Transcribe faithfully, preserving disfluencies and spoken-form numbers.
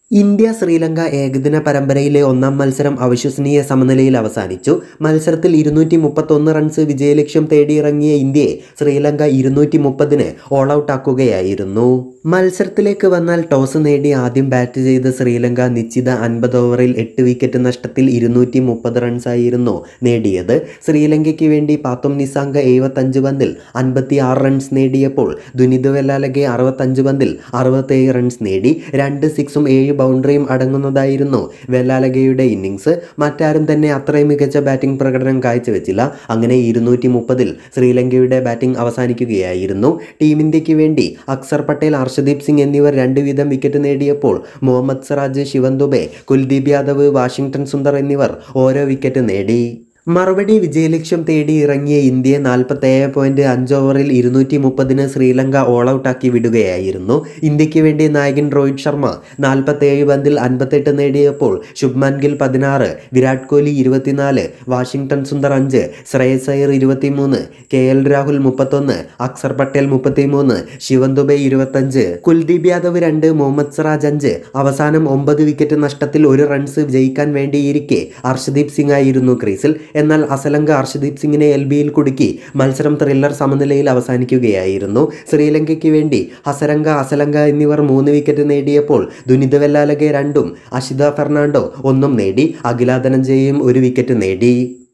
India Sri Lanka ഏകദിന പരമ്പരയിലെ ഒന്നാം മത്സരം അവിശ്വസനീയ സമനിലയിൽ അവസാനിച്ചു. മത്സരത്തിൽ ഇരുന്നൂറ്റി മുപ്പത്തൊന്ന് റൺസ് വിജയലക്ഷ്യം തേടിയിറങ്ങിയ ഇന്ത്യയെ ശ്രീലങ്ക ഇരുന്നൂറ്റി മുപ്പതിന് ഓൾ ഔട്ട് ആക്കുകയായിരുന്നു. മത്സരത്തിലേക്ക് വന്നാൽ ടോസ് നേടി ആദ്യം ബാറ്റ് ചെയ്ത ശ്രീലങ്ക നിശ്ചിത അൻപത് ഓവറിൽ എട്ട് വിക്കറ്റ് നഷ്ടത്തിൽ ഇരുന്നൂറ്റി മുപ്പത് റൺസായിരുന്നു നേടിയത്. ശ്രീലങ്കയ്ക്ക് വേണ്ടി പാത്തും നിസാങ്ക എഴുപത്തഞ്ച് പന്തിൽ അൻപത്തി ആറ് റൺസ് നേടിയപ്പോൾ ദുനിത് വെല്ലാലഗെ അറുപത്തഞ്ച് പന്തിൽ അറുപത്തേഴ് റൺസ് നേടി. രണ്ട് സിക്സും ഏഴ് ബൗണ്ടറിയും അടങ്ങുന്നതായിരുന്നു വെല്ലാലഗയുടെ ഇന്നിങ്സ്. മറ്റാരും തന്നെ അത്രയും മികച്ച ബാറ്റിംഗ് പ്രകടനം കാഴ്ചവെച്ചില്ല. അങ്ങനെ ഇരുന്നൂറ്റി മുപ്പതിൽ ശ്രീലങ്കയുടെ ബാറ്റിംഗ് അവസാനിക്കുകയായിരുന്നു. ടീം ഇന്ത്യക്ക് വേണ്ടി അക്സർ പട്ടേൽ, അർഷദീപ് സിംഗ് എന്നിവർ രണ്ട് വീതം വിക്കറ്റ് നേടിയപ്പോൾ മുഹമ്മദ് സിറാജ്, ശിവൻ ദുബെ, കുൽദീപ് യാദവ്, വാഷിംഗ്ടൺ സുന്ദർ എന്നിവർ ഓരോ വിക്കറ്റ് നേടി. മറുപടി വിജയലക്ഷ്യം തേടി ഇറങ്ങിയ ഇന്ത്യയെ നാൽപ്പത്തേഴ് പോയിൻറ്റ് അഞ്ച് ഓവറിൽ ഇരുന്നൂറ്റി മുപ്പതിന് ശ്രീലങ്ക ഓൾ ഔട്ടാക്കി വിടുകയായിരുന്നു. ഇന്ത്യക്ക് വേണ്ടി നായകൻ രോഹിത് ശർമ്മ നാൽപ്പത്തേഴ് പന്തിൽ അൻപത്തെട്ട് നേടിയപ്പോൾ ശുഭ്മാൻ ഗിൽ പതിനാറ്, വിരാട് കോഹ്ലി ഇരുപത്തിനാല്, വാഷിംഗ്ടൺ സുന്ദർ അഞ്ച്, ശ്രേയസ് അയ്യർ ഇരുപത്തിമൂന്ന്, കെ എൽ രാഹുൽ മുപ്പത്തൊന്ന്, അക്സർ പട്ടേൽ മുപ്പത്തിമൂന്ന്, ശിവൻ ദുബെ ഇരുപത്തഞ്ച്, കുൽദീപ് യാദവ് രണ്ട്, മുഹമ്മദ് സിറാജ് അഞ്ച്. അവസാനം ഒമ്പത് വിക്കറ്റ് നഷ്ടത്തിൽ ഒരു റൺസ് ജയിക്കാൻ വേണ്ടിയിരിക്കെ അർഷദീപ് സിംഗ് ആയിരുന്നു ക്രീസിൽ. എന്നാൽ അസലങ്ക അർഷദീപ് സിംഗിനെ എൽ ബിയിൽ കുടുക്കി മത്സരം ത്രില്ലർ സമനിലയിൽ അവസാനിക്കുകയായിരുന്നു. ശ്രീലങ്കയ്ക്ക് വേണ്ടി ഹസരങ്ക, അസലങ്ക എന്നിവർ മൂന്ന് വിക്കറ്റ് നേടിയപ്പോൾ ദുനിത് വെല്ലാലഗെ രണ്ടും അഷിത ഫെർണാണ്ടോ ഒന്നും നേടി. അഖില ധനഞ്ജയയും ഒരു വിക്കറ്റ് നേടി.